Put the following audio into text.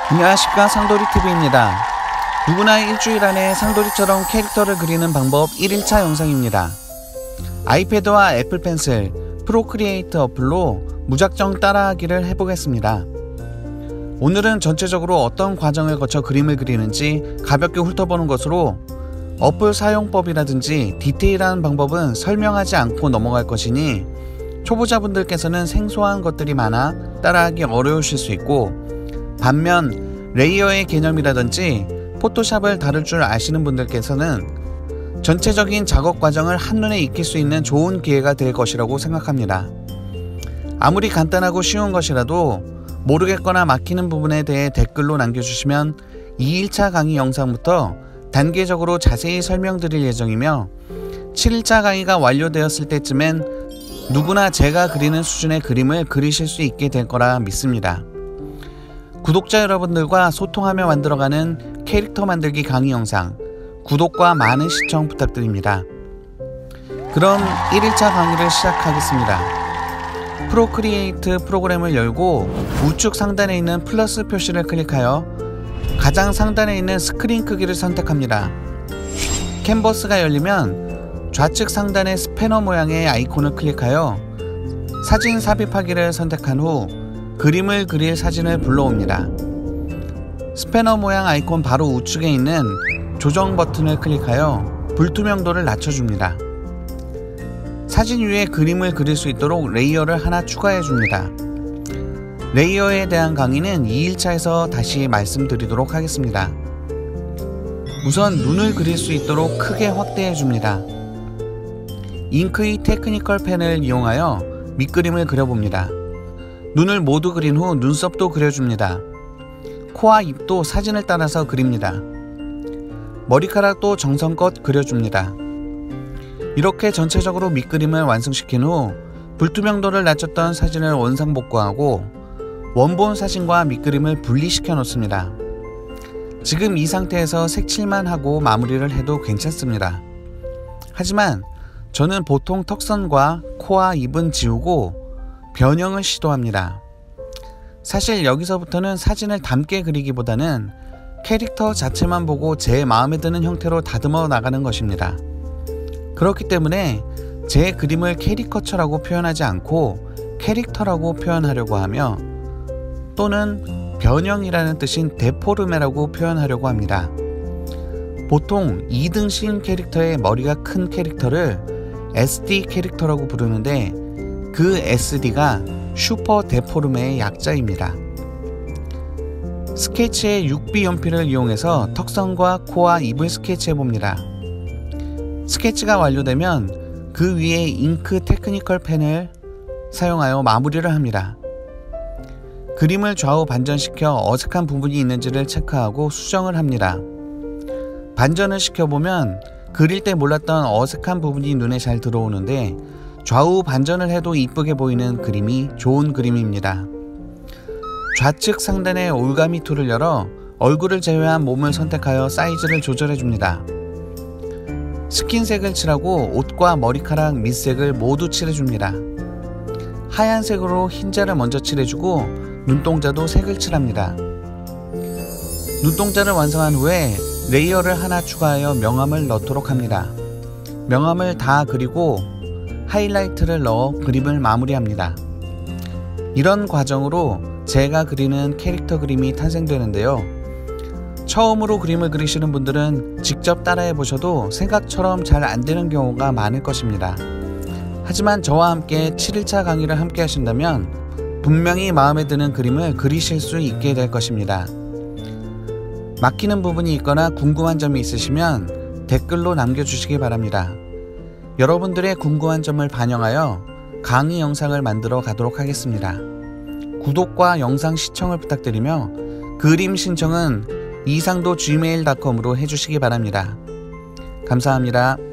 안녕하십니까, 상돌이TV입니다. 누구나 일주일 안에 상돌이처럼 캐릭터를 그리는 방법 1일차 영상입니다. 아이패드와 애플 펜슬, 프로크리에이트 어플로 무작정 따라하기를 해보겠습니다. 오늘은 전체적으로 어떤 과정을 거쳐 그림을 그리는지 가볍게 훑어보는 것으로 어플 사용법이라든지 디테일한 방법은 설명하지 않고 넘어갈 것이니 초보자분들께서는 생소한 것들이 많아 따라하기 어려우실 수 있고, 반면 레이어의 개념이라든지 포토샵을 다룰 줄 아시는 분들께서는 전체적인 작업 과정을 한눈에 익힐 수 있는 좋은 기회가 될 것이라고 생각합니다. 아무리 간단하고 쉬운 것이라도 모르겠거나 막히는 부분에 대해 댓글로 남겨주시면 2일차 강의 영상부터 단계적으로 자세히 설명드릴 예정이며, 7일차 강의가 완료되었을 때쯤엔 누구나 제가 그리는 수준의 그림을 그리실 수 있게 될 거라 믿습니다. 구독자 여러분들과 소통하며 만들어가는 캐릭터 만들기 강의 영상, 구독과 많은 시청 부탁드립니다. 그럼 1일차 강의를 시작하겠습니다. 프로크리에이트 프로그램을 열고 우측 상단에 있는 플러스 표시를 클릭하여 가장 상단에 있는 스크린 크기를 선택합니다. 캔버스가 열리면 좌측 상단의 스패너 모양의 아이콘을 클릭하여 사진 삽입하기를 선택한 후 그림을 그릴 사진을 불러옵니다. 스패너 모양 아이콘 바로 우측에 있는 조정 버튼을 클릭하여 불투명도를 낮춰줍니다. 사진 위에 그림을 그릴 수 있도록 레이어를 하나 추가해줍니다. 레이어에 대한 강의는 2일차에서 다시 말씀드리도록 하겠습니다. 우선 눈을 그릴 수 있도록 크게 확대해줍니다. 잉크의 테크니컬 펜을 이용하여 밑그림을 그려봅니다. 눈을 모두 그린 후 눈썹도 그려줍니다. 코와 입도 사진을 따라서 그립니다. 머리카락도 정성껏 그려줍니다. 이렇게 전체적으로 밑그림을 완성시킨 후 불투명도를 낮췄던 사진을 원상복구하고 원본 사진과 밑그림을 분리시켜 놓습니다. 지금 이 상태에서 색칠만 하고 마무리를 해도 괜찮습니다. 하지만 저는 보통 턱선과 코와 입은 지우고 변형을 시도합니다. 사실 여기서부터는 사진을 닮게 그리기보다는 캐릭터 자체만 보고 제 마음에 드는 형태로 다듬어 나가는 것입니다. 그렇기 때문에 제 그림을 캐리커처라고 표현하지 않고 캐릭터라고 표현하려고 하며, 또는 변형이라는 뜻인 데포르메라고 표현하려고 합니다. 보통 2등신 캐릭터의 머리가 큰 캐릭터를 SD 캐릭터라고 부르는데, 그 SD가 슈퍼 데포르메의 약자입니다. 스케치의 6B 연필을 이용해서 턱선과 코와 입을 스케치해봅니다. 스케치가 완료되면 그 위에 잉크 테크니컬 펜을 사용하여 마무리를 합니다. 그림을 좌우 반전시켜 어색한 부분이 있는지를 체크하고 수정을 합니다. 반전을 시켜보면 그릴 때 몰랐던 어색한 부분이 눈에 잘 들어오는데, 좌우 반전을 해도 이쁘게 보이는 그림이 좋은 그림입니다. 좌측 상단의 올가미 툴을 열어 얼굴을 제외한 몸을 선택하여 사이즈를 조절해줍니다. 스킨색을 칠하고 옷과 머리카락 밑색을 모두 칠해줍니다. 하얀색으로 흰자를 먼저 칠해주고 눈동자도 색을 칠합니다. 눈동자를 완성한 후에 레이어를 하나 추가하여 명암을 넣도록 합니다. 명암을 다 그리고 하이라이트를 넣어 그림을 마무리합니다. 이런 과정으로 제가 그리는 캐릭터 그림이 탄생되는데요. 처음으로 그림을 그리시는 분들은 직접 따라해 보셔도 생각처럼 잘 안되는 경우가 많을 것입니다. 하지만 저와 함께 7일차 강의를 함께 하신다면 분명히 마음에 드는 그림을 그리실 수 있게 될 것입니다. 막히는 부분이 있거나 궁금한 점이 있으시면 댓글로 남겨주시기 바랍니다. 여러분들의 궁금한 점을 반영하여 강의 영상을 만들어 가도록 하겠습니다. 구독과 영상 시청을 부탁드리며 그림 신청은 이상도 gmail.com으로 해주시기 바랍니다. 감사합니다.